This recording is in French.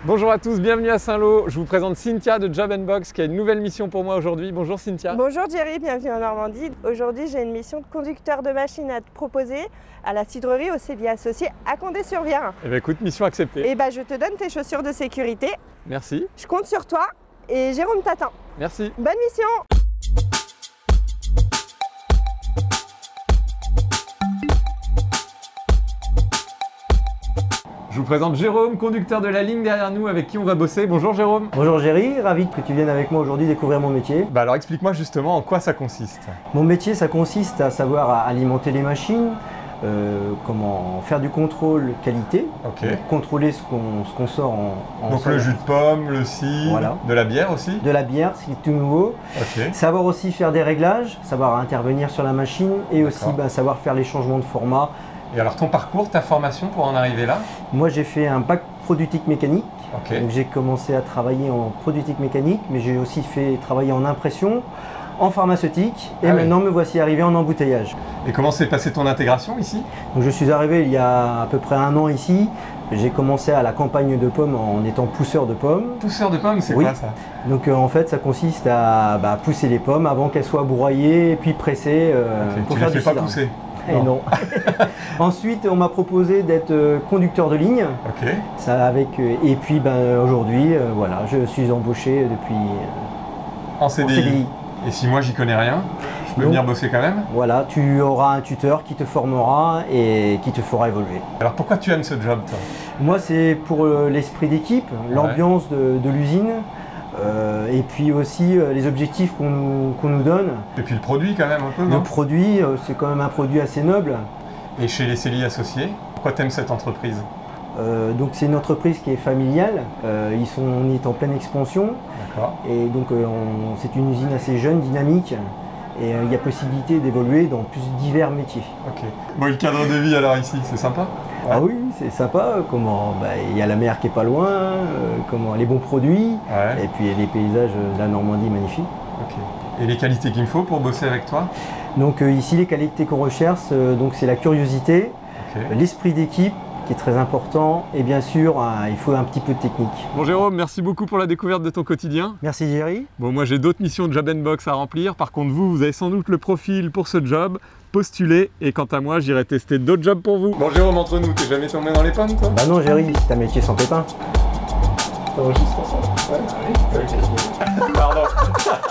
Bonjour à tous, bienvenue à Saint-Lô. Je vous présente Cynthia de Job & Box qui a une nouvelle mission pour moi aujourd'hui. Bonjour Cynthia. Bonjour Jerry, bienvenue en Normandie. Aujourd'hui j'ai une mission de conducteur de machine à te proposer à la cidrerie au Cellier Associé à Condé-sur-Vière. Eh bien écoute, mission acceptée. Et je te donne tes chaussures de sécurité. Merci. Je compte sur toi et Jérôme t'attend. Merci. Bonne mission. Je vous présente Jérôme, conducteur de la ligne derrière nous avec qui on va bosser. Bonjour Jérôme. Bonjour Jerry, ravi que tu viennes avec moi aujourd'hui découvrir mon métier. Alors explique-moi justement en quoi ça consiste. Mon métier, ça consiste à savoir alimenter les machines, comment faire du contrôle qualité, contrôler ce qu'on sort en Donc le jus de pomme, le cidre, voilà. De la bière aussi. De la bière, ce qui est tout nouveau. Savoir aussi faire des réglages, savoir intervenir sur la machine et aussi savoir faire les changements de format. Et alors ton parcours, ta formation pour en arriver là? Moi j'ai fait un bac productique mécanique. Donc j'ai commencé à travailler en productique mécanique, mais j'ai aussi fait travailler en impression, en pharmaceutique et maintenant me voici arrivé en embouteillage. Et comment s'est passée ton intégration ici? Donc je suis arrivé il y a à peu près 1 an ici. J'ai commencé à la campagne de pommes en étant pousseur de pommes. Pousseur de pommes, c'est quoi ça? Donc en fait ça consiste à pousser les pommes avant qu'elles soient broyées et puis pressées pour faire du cidre. Tu les fais pas pousser? Et non. Ensuite, on m'a proposé d'être conducteur de ligne. Ça et puis aujourd'hui, voilà, je suis embauché depuis en CDI. Et si moi j'y connais rien, je peux venir bosser quand même? Voilà, tu auras un tuteur qui te formera et qui te fera évoluer. Alors pourquoi tu aimes ce job toi? Moi c'est pour l'esprit d'équipe, l'ambiance de l'usine. Et puis aussi les objectifs qu'on nous donne. Et puis le produit quand même un peu, non? Le produit, c'est quand même un produit assez noble. Et chez les Cellier Associés, pourquoi tu aimes cette entreprise? Donc c'est une entreprise qui est familiale, on est en pleine expansion. Et donc c'est une usine assez jeune, dynamique. Et il y a possibilité d'évoluer dans plus divers métiers. Bon, le cadre de vie alors ici, c'est sympa? Ah oui, c'est sympa. Il y a la mer qui est pas loin, les bons produits, et puis les paysages de la Normandie magnifiques. Et les qualités qu'il me faut pour bosser avec toi? Donc ici les qualités qu'on recherche, c'est la curiosité, l'esprit d'équipe qui est très important, et bien sûr il faut un petit peu de technique. Bon Jérôme, merci beaucoup pour la découverte de ton quotidien. Merci Jerry. Bon, moi j'ai d'autres missions de Job & Box à remplir, par contre vous avez sans doute le profil pour ce job, postulez, et quant à moi j'irai tester d'autres jobs pour vous. Bon Jérôme, entre nous, t'es jamais tombé dans les pommes toi? Bah non Jerry, c'est un métier sans pépin. T'enregistres ça? Ouais, allez. Pardon.